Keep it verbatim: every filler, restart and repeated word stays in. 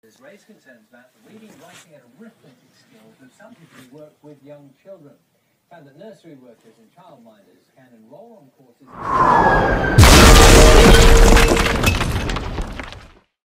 has raised concerns about the reading, writing and arithmetic skills of some people who work with young children. Found that nursery workers and childminders can enrol on courses